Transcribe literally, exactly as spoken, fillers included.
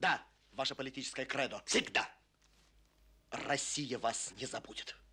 Да, ваше политическое кредо. Всегда. Россия вас не забудет.